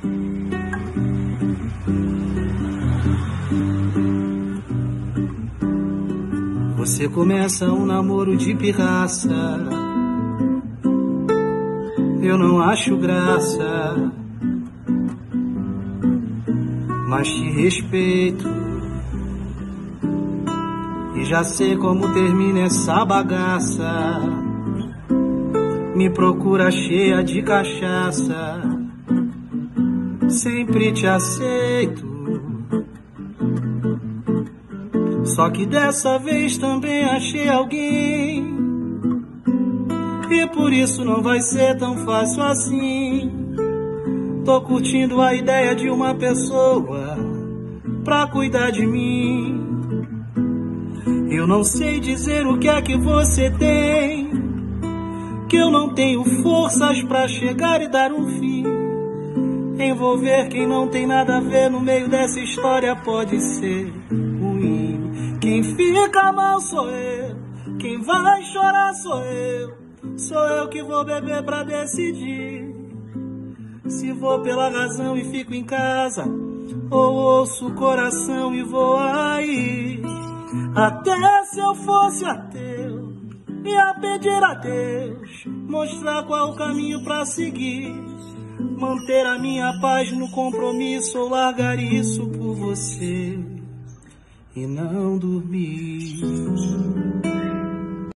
Você começa um namoro de pirraça, eu não acho graça, mas te respeito e já sei como termina essa bagaça. Me procura cheia de cachaça, sempre te aceito. Só que dessa vez também achei alguém, e por isso não vai ser tão fácil assim. Tô curtindo a ideia de uma pessoa pra cuidar de mim. Eu não sei dizer o que é que você tem, que eu não tenho forças pra chegar e dar um fim. Envolver quem não tem nada a ver no meio dessa história pode ser ruim. Quem fica mal sou eu, quem vai chorar sou eu. Sou eu que vou beber pra decidir se vou pela razão e fico em casa, ou ouço o coração e vou aí. Até se eu fosse ateu, ia pedir a Deus mostrar qual o caminho pra seguir. Manter a minha paz no compromisso ou largar isso por você e não dormir.